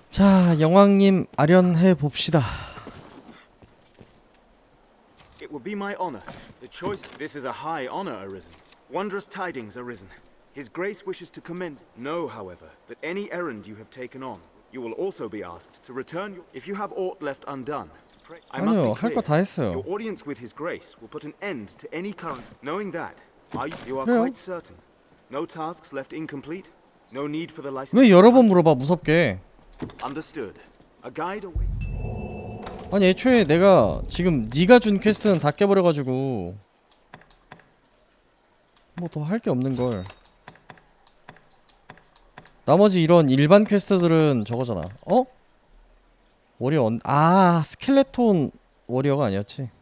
자, 영왕님 아련해 봅시다. It will be my honor. The choice. This is a high honor arisen. Wondrous tidings arisen. His Grace wishes to commend. Know, however, that any errand you have taken on, you will also be asked to return your. If you have aught left undone, I must be 아니요, 할 clear. 거 다 했어요. Your audience with His Grace will put an end to any current. Knowing that, you are 그래요? quite certain. No tasks left incomplete. No need for the license. 왜 여러 번 물어봐, 무섭게. Understood. A guide away. 아니, 애초에 내가 지금 네가 준 퀘스트는 다 깨버려가지고 뭐 더 할 게 없는걸. 나머지 이런 일반 퀘스트들은 저거잖아. 어? 워리어 스켈레톤 워리어가 아니었지.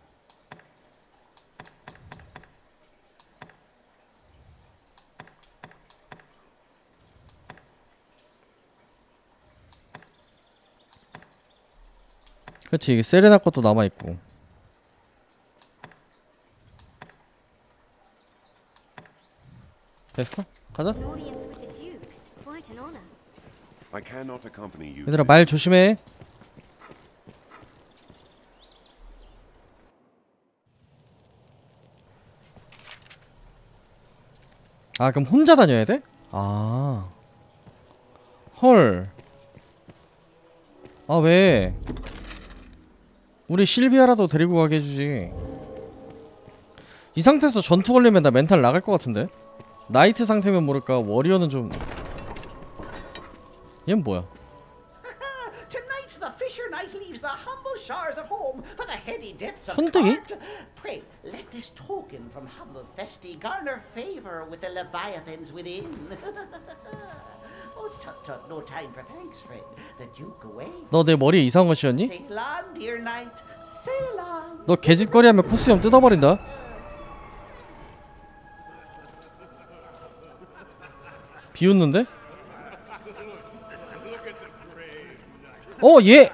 그치, 이게 세레나 것도 남아있고. 됐어? 가자. An audience with the Duke. Quite an honor. I cannot accompany you. 얘들아, 말 조심해. 아, 그럼 혼자 다녀야 돼? 아. 헐. 아, 왜? 우리 실비아라도 데리고 가게 해주지. 이 상태에서 전투 걸리면 나 멘탈 나갈 것 같은데? 나이트 상태면 모를까. 워리어는 좀. 얘는 뭐야? Tonight the fisher knight leaves the humble shores of home for the heady depths of 손뜨기? Cart. Pray, let this token from humble Festi garner favor with the leviathans within. Oh, tut tut, no time for thanks, friend. The Duke away. 너 내 머리에 이상한 거 씌웠니? Sail on, dear knight. Sail on. 너 개짓거리하면 코스염 뜯어버린다. 비웃는데? 얘!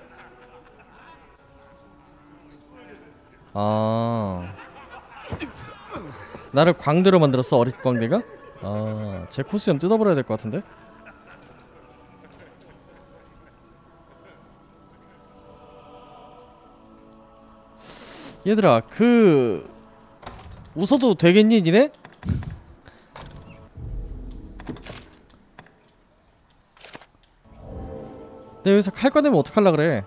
나를 광대로 만들었어, 어릿 광대가? 제 코스염 뜯어버려야 될 것 같은데? 얘들아, 웃어도 되겠니, 니네? 내가 여기서 칼 꺼내면 어떡할라 그래?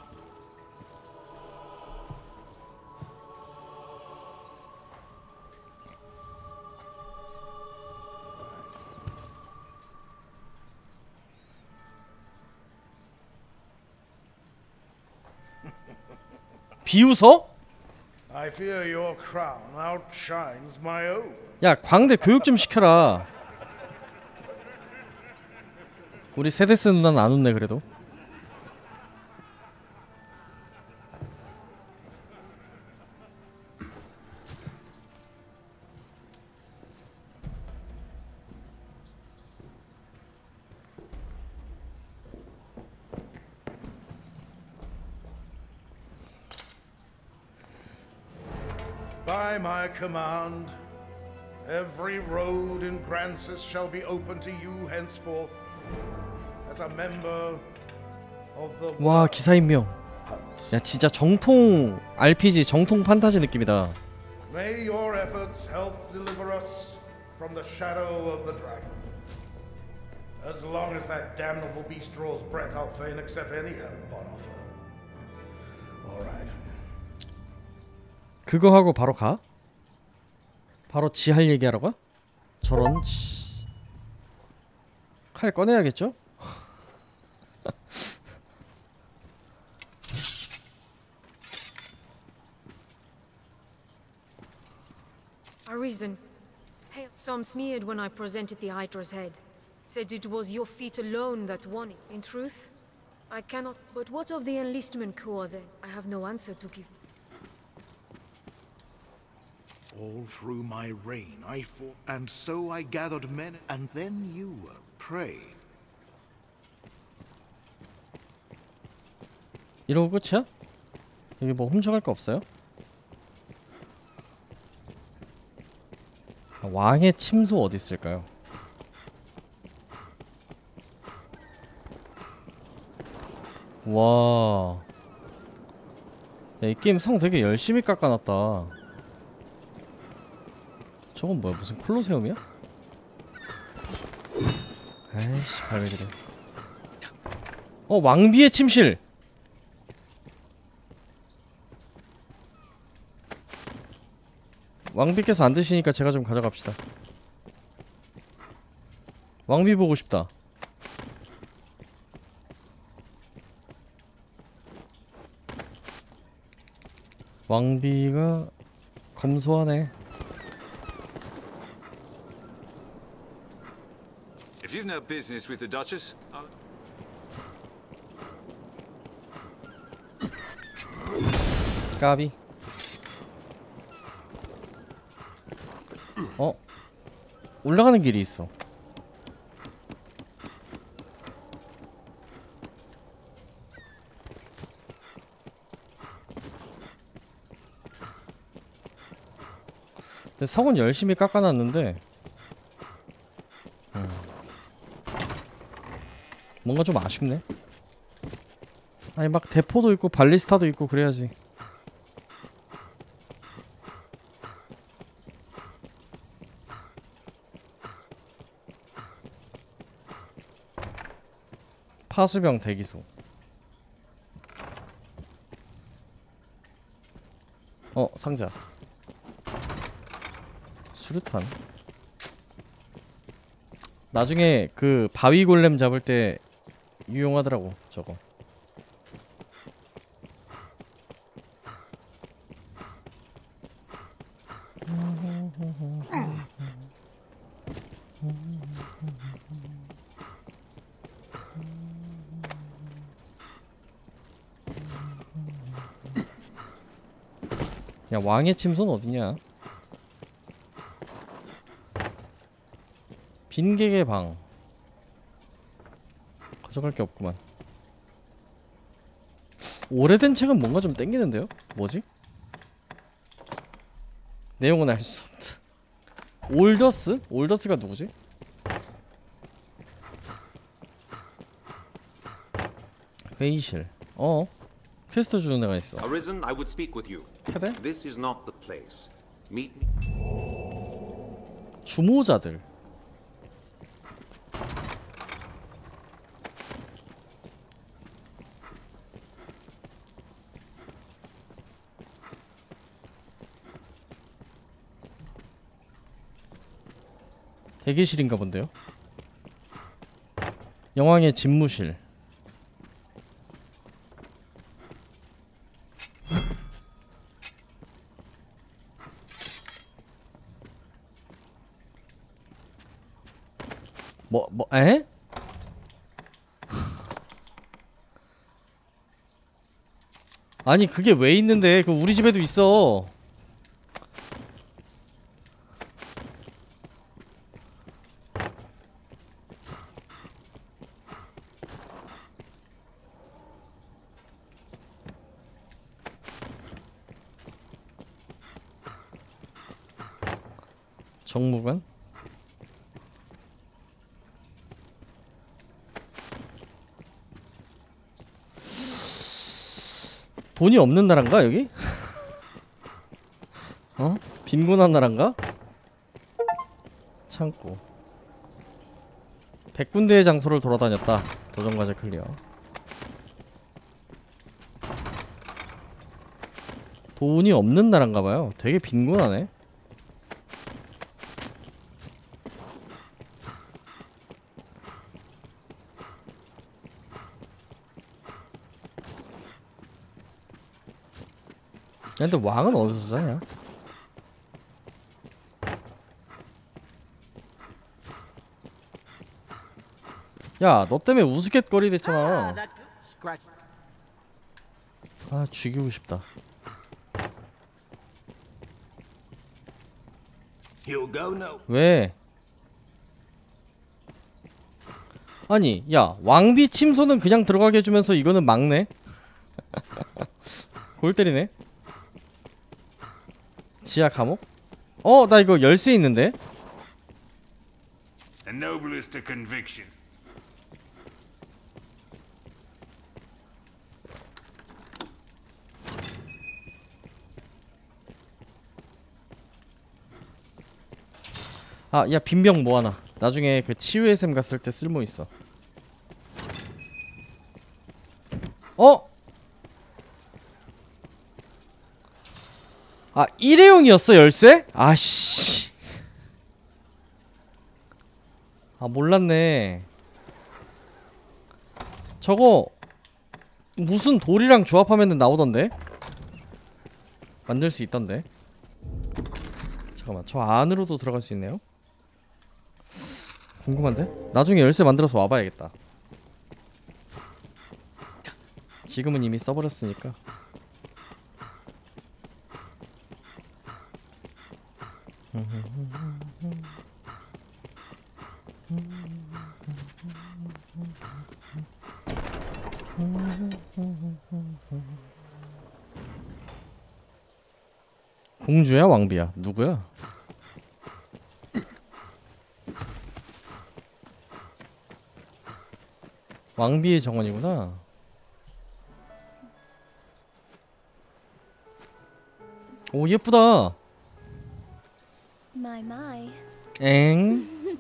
비웃어? I fear your crown outshines my own. 야, 광대 교육 좀 시켜라. 우리 세데스 누나는 안 웃네 그래도. By my command, every road in Grancis shall be open to you henceforth, as a member of the 와, 기사임명. hunt. 야, 진짜 정통 RPG, 정통 판타지 느낌이다. May your efforts help deliver us from the shadow of the dragon. As long as that damnable beast draws breath, I'll fain accept any help on offer. All right. 그거 하고 바로 가? 바로 지할 얘기하러 가? 저런. 칼 꺼내야겠죠? Arisen. Hail. Some sneered when I presented the Hydra's head. Said it was your feet alone that won it. In truth, I cannot. But what of the enlistment corps then? I have no answer to give. All through my reign I fought, and so I gathered men, and then you were prey. 이러고 끝이야? 여기 뭐 훔쳐갈 거 없어요? 왕의 침소 어디 있을까요? 와. 야, 이 게임 성 되게 열심히 깎아놨다. 저건 뭐야? 무슨 콜로세움이야? 아이씨, 발매들이. 왕비의 침실! 왕비께서 안 드시니까 제가 좀 가져갑시다. 왕비 보고 싶다. 왕비가 검소하네. If you've no business with the Duchess, I'll... 까비. 올라가는 길이 있어. 근데 성은 열심히 깎아놨는데 뭔가 좀 아쉽네. 아니 막 대포도 있고 발리스타도 있고 그래야지. 파수병 대기소. 상자. 수류탄. 나중에 그 바위 골렘 잡을 때 유용하더라고 저거. 야, 왕의 침소는 어디냐? 빈객의 방. 가져갈 게 없구만. 오래된 책은 뭔가 좀 땡기는데요? 뭐지? 내용은 알 수 없다. 올더스? 올더스가 누구지? 회의실. 퀘스트 주는 애가 있어. Arisen, I would speak with you. 해대? This is not the place. Meet me. 주모자들. 대기실인가 본데요? 여왕의 집무실. 에? 아니 그게 왜 있는데? 그 우리 집에도 있어. 정무관? 돈이 없는 나라인가 여기? 빈곤한 나라인가? 창고. 100군데의 장소를 돌아다녔다. 도전과제 클리어. 돈이 없는 나라인가봐요. 되게 빈곤하네. 근데 왕은 어디서 사냐? 야, 너 때문에 우스갯거리 됐잖아. 아, 죽이고 싶다. 왜? 아니, 야, 왕비 침소는 그냥 들어가게 해주면서 이거는 막네? 골 때리네? 지하 감옥? 나 이거 열쇠 있는데? The noblest of convictions. 아, 야 빈병 모아놔. 나중에 그 치유의 샘 갔을 때 쓸모 있어. 어? 아, 일회용이었어 열쇠? 아씨. 아, 몰랐네. 저거 무슨 돌이랑 조합하면 나오던데? 만들 수 있던데? 잠깐만, 저 안으로도 들어갈 수 있네요? 궁금한데? 나중에 열쇠 만들어서 와봐야겠다. 지금은 이미 써버렸으니까. 공주야 왕비야 누구야? 왕비의 정원이구나. 오 예쁘다. My. 엥?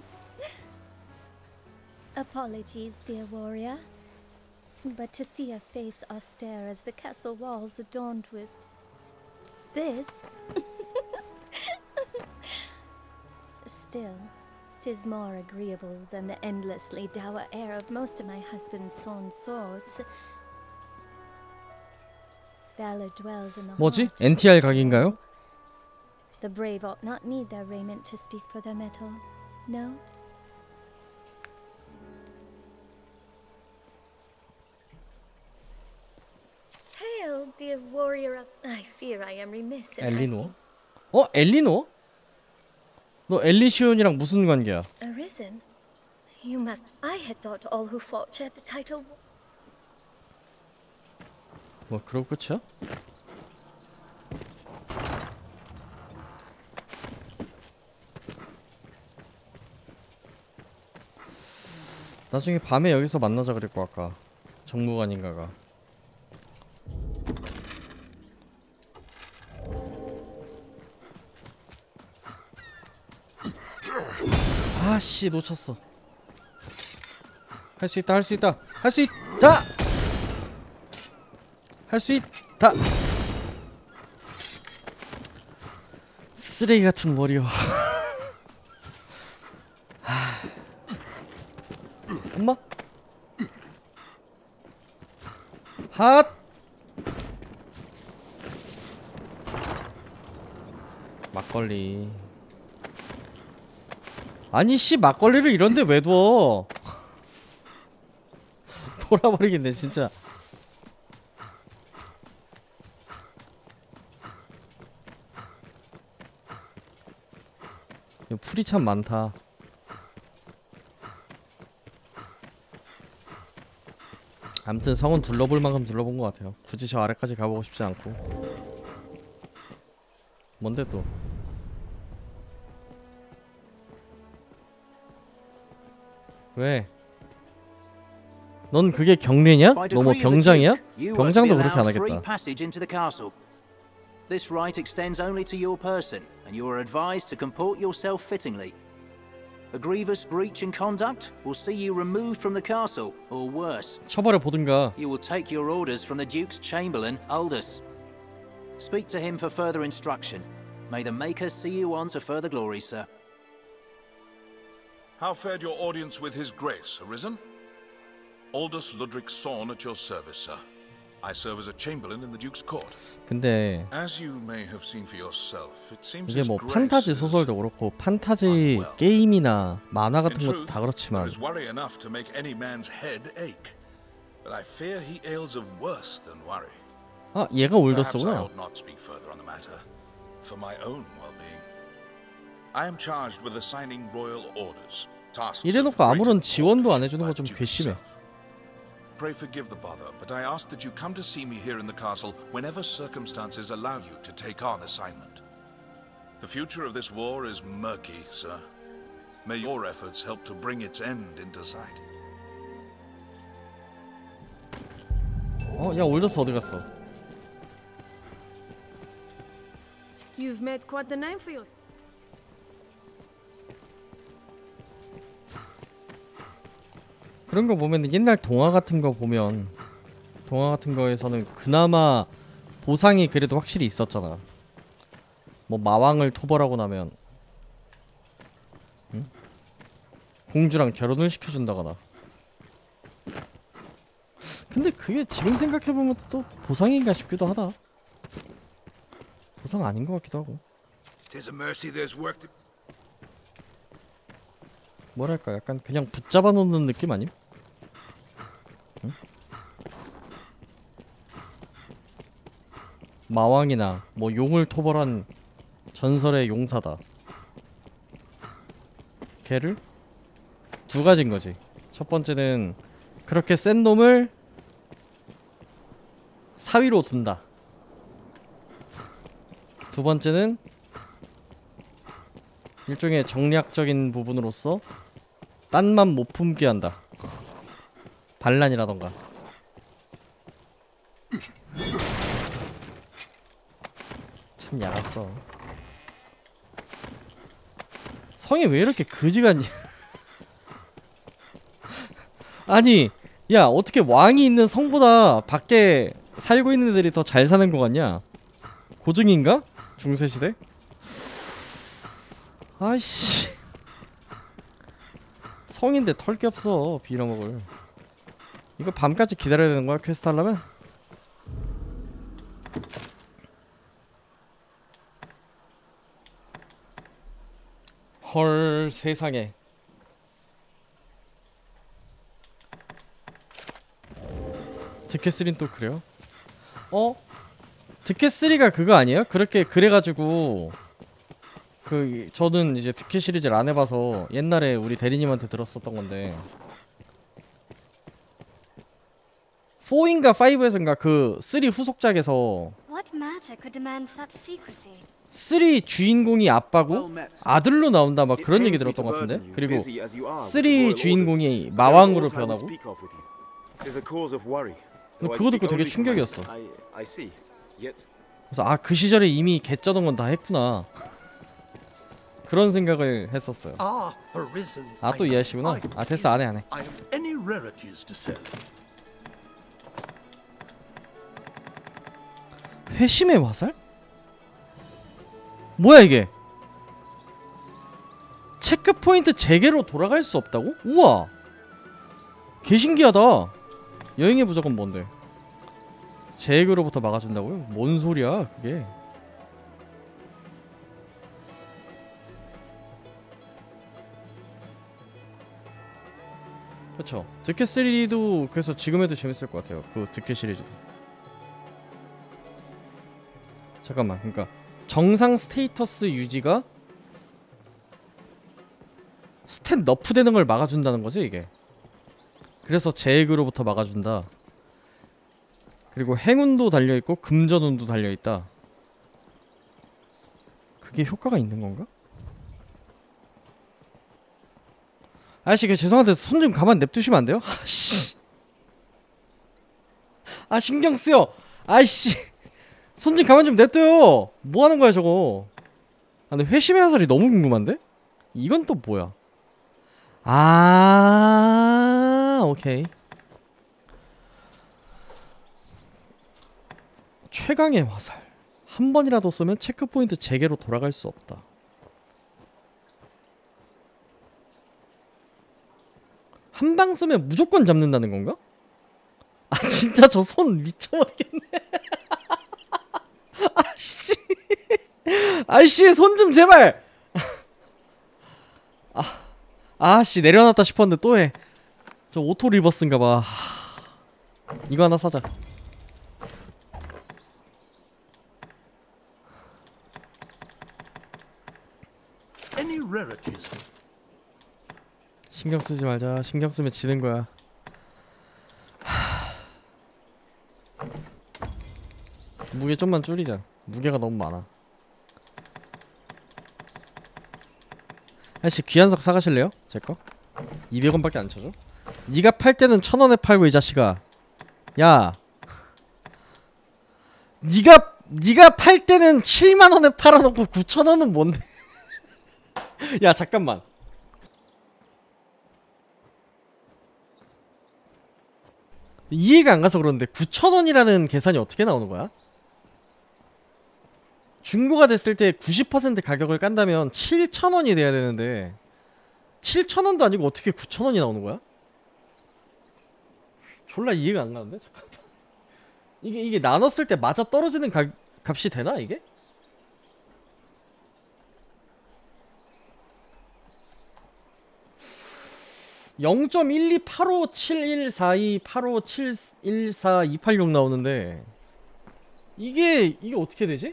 Apologies, dear warrior. But to see a face austere as the castle walls adorned with this. Still, 'tis more agreeable than the endlessly dour air of most of my husband's sawn swords. Valor dwells in the 뭐지? heart. NTR 각인가요? The brave ought not need their raiment to speak for their mettle. No? Hail, dear warrior. I fear I am remiss in 엘리노? asking. 어? 엘리노? 너 엘리시온이랑 무슨 관계야? Arisen? You must. I had thought all who fought shared the title. 뭐 그러고 끝이야? 나중에 밤에 여기서 만나자 그랬고 아까 정무관인가가. 아씨 놓쳤어. 할 수 있다 할 수 있다 할 수 있다 할 수 있다. 쓰레기 같은 머리요. 엄마 핫 막걸리. 아니 씨 막걸리를 이런데 왜 둬? 돌아버리겠네 진짜. 풀이 참 많다. 아무튼 성은 둘러볼 만큼 둘러본 것 같아요. 굳이 저 아래까지 가보고 싶지 않고. 뭔데 또? 왜? 넌 그게 경례냐? 너 뭐 병장이야? 병장도 그렇게 안 하겠다. This right extends only to your person, and you are advised to comport yourself fittingly. A grievous breach in conduct will see you removed from the castle, or worse. 처벌해 보든가. You will take your orders from the Duke's Chamberlain, Aldous. Speak to him for further instruction. May the Maker see you on to further glory, sir. How fared your audience with His Grace, Arisen? Aldous Ludric Sorn at your service, sir. I serve as a chamberlain in the Duke's court. 근데 As you may have seen for yourself, it seems 이게 His 뭐 Grace 판타지 is 소설도 그렇고 판타지 게임이나 만화 같은 것도 다 there 그렇지만 is worry enough to make any man's head ache. But I fear he ails of worse than worry. 아 얘가 Perhaps I 올더스구나. ought not speak further on the matter, for my own well-being. I am charged with assigning royal orders. Tasks 이래놓고 of 아무런 great 지원도 안 importance 해주는 by 거 좀 Duke 괘씸해. himself. Pray forgive the bother, but I ask that you come to see me here in the castle whenever circumstances allow you to take on assignment. The future of this war is murky, sir. May your efforts help to bring its end into sight. 야 올더스 어디 갔어? You've made quite the name for yourself. 그런 거 보면 옛날 동화 같은 거 보면 동화 같은 거에서는 그나마 보상이 그래도 확실히 있었잖아. 뭐 마왕을 토벌하고 나면 응? 공주랑 결혼을 시켜준다거나. 근데 그게 지금 생각해보면 또 보상인가 싶기도 하다. 보상 아닌 것 같기도 하고. 뭐랄까 약간 그냥 붙잡아 놓는 느낌 아님? 응? 마왕이나 뭐 용을 토벌한 전설의 용사다. 걔를 두 가지인 거지. 첫 번째는 그렇게 센 놈을 사위로 둔다. 두 번째는 일종의 정략적인 부분으로서 딴맘 못 품게 한다. 반란이라던가. 참 야갔어. 성이 왜 이렇게 거지 같냐. 아니 야 어떻게 왕이 있는 성보다 밖에 살고 있는 애들이 더 잘 사는 거 같냐? 고증인가? 중세시대? 아이씨. 성인데 털 게 없어. 빌어먹을. 이거 밤까지 기다려야 되는 거야 퀘스트 하려면? 헐 세상에. 득캐3는 또 그래요? 득캐3가 그거 아니에요? 그렇게 그래가지고 그 저는 이제 득캐 시리즈를 안 해봐서 옛날에 우리 대리님한테 들었었던 건데 4인가 5에서인가 그 3 후속작에서 What matter could demand such secrecy? 3 주인공이 아빠고 아들로 나온다 막 그런 얘기 들었던 것 같은데. 그리고 3 주인공이 마왕으로 변하고. 그거 듣고 되게 충격이었어. 그래서 아 그 시절에 이미 개쩌던 건 다 했구나. 그런 생각을 했었어요. 아 또 이해하시구나. 아 됐어 안해 안해. 회심의 화살? 뭐야 이게? 체크포인트 재개로 돌아갈 수 없다고? 우와 개신기하다. 여행의 부적은 뭔데? 재개로부터 막아준다고요? 뭔 소리야 그게. 그쵸. 득캐3도 그래서 지금 해도 재밌을 것 같아요. 그 득캐 시리즈도. 잠깐만 그러니까 정상 스테이터스 유지가 스탯 너프 되는 걸 막아준다는 거지 이게. 그래서 재액으로부터 막아준다. 그리고 행운도 달려있고 금전운도 달려있다. 그게 효과가 있는 건가? 아저씨 죄송한데 손 좀 가만 냅두시면 안 돼요? 아씨. 아 신경 쓰여. 아이씨. 손 좀 가만 좀 냅둬요. 뭐 하는 거야 저거. 아 근데 회심의 화살이 너무 궁금한데? 이건 또 뭐야? 아 오케이. 최강의 화살. 한 번이라도 쏘면 체크포인트 재개로 돌아갈 수 없다. 한 방 쏘면 무조건 잡는다는 건가? 아 진짜 저 손 미쳐버리겠네. 아씨. 아씨 손 좀 제발. 아씨 내려놨다 싶었는데 또 해. 저 오토 리버스인가봐. 이거 하나 사자. 신경 쓰지 말자. 신경 쓰면 지는 거야. 무게 좀만 줄이자. 무게가 너무 많아. 아저씨 귀한석 사가실래요? 제거? 200원밖에 안 쳐줘? 니가 팔 때는 1000원에 팔고 이 자식아. 야 니가 팔 때는 7만원에 팔아놓고 9,000원은 뭔데? 야 잠깐만. 이해가 안 가서 그러는데 9,000원이라는 계산이 어떻게 나오는 거야? 중고가 됐을 때 90% 가격을 깐다면 7,000원이 돼야 되는데 7,000원도 아니고 어떻게 9,000원이 나오는 거야? 졸라 이해가 안 가는데? 잠깐만. 이게 나눴을 때 맞아 떨어지는 값이 되나 이게? (0.1285714285714286) 나오는데 이게 어떻게 되지?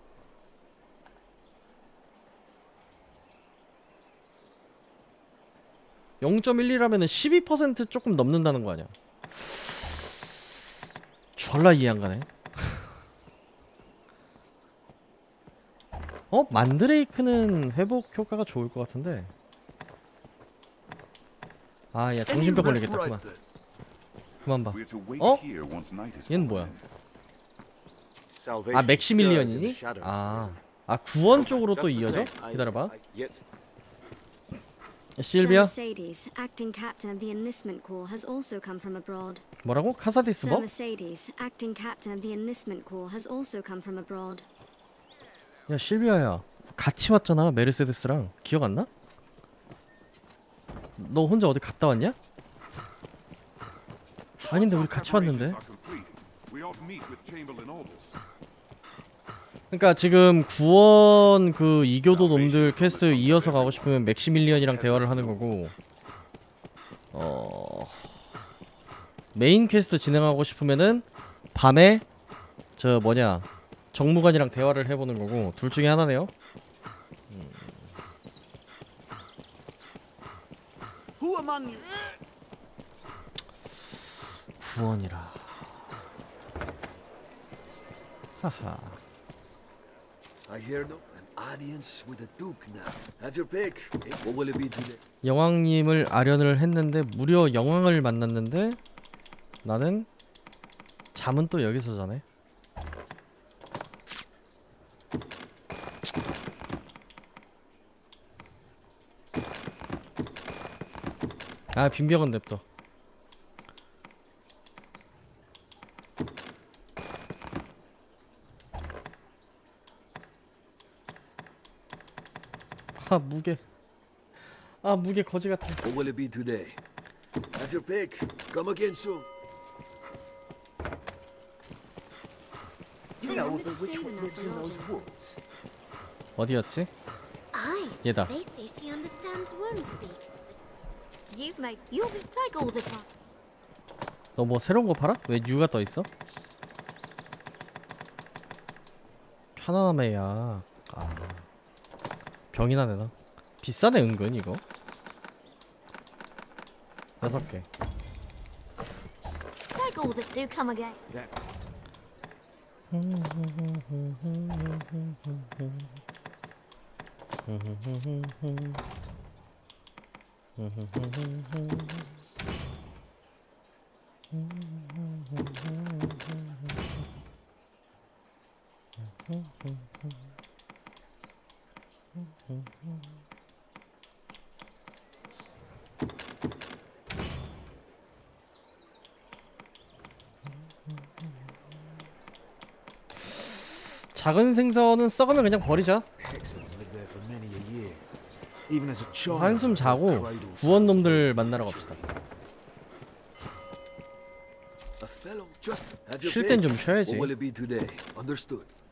(0.12라면은) 12% 조금 넘는다는 거 아니야? 졸라 이해 안 가네. 만드레이크는 회복 효과가 좋을 것 같은데. 아, 야, 정신병 걸리겠다. 그만 봐. 얘는 뭐야? 아, 맥시밀리언이니? 아, 9원 쪽으로 또 이어져? 기다려봐. 실비아? Mercedes, acting captain of the enlistment corps, has also come from abroad. 뭐라고? 카사디스 Sir 뭐? Mercedes, acting captain of the enlistment corps, has also come from abroad. 야, 실비아야. 같이 왔잖아, 메르세데스랑. 기억 안 나? 너 혼자 어디 갔다 왔냐? 아닌데 우리 같이 왔는데. 그러니까 지금 구원 그 이교도 놈들 퀘스트 이어서 가고 싶으면 맥시밀리언이랑 대화를 하는 거고, 메인 퀘스트 진행하고 싶으면은 밤에 저 뭐냐 정무관이랑 대화를 해보는 거고, 둘 중에 하나네요. 구원이라. 하하. I hear no an audience with the Duke now. Have your pick. What will it be today? 영왕님을 아련을 했는데 무려 영왕을 만났는데 나는 잠은 또 여기서 자네. 아, 빈병은 냅둬. 아, 무게. 아, 무게 거지 같아. What will it be today? Have your pick. Come again soon. You know which one lives in those woods? 어디였지? 얘다. They say she understands worm speak. You've made your mistake all the time. 너 뭐 새로운 거 팔아? 왜 뉴가 떠 있어? 편안함의 약. 아, 병이나 내나? 비싸네 은근 이거. 6개. Take all that do come again. 작은 생선은 썩으면 그냥 버리자. 한숨 자고 구원 놈들 만나러 갑시다. 쉴 땐 좀 쉬어야지.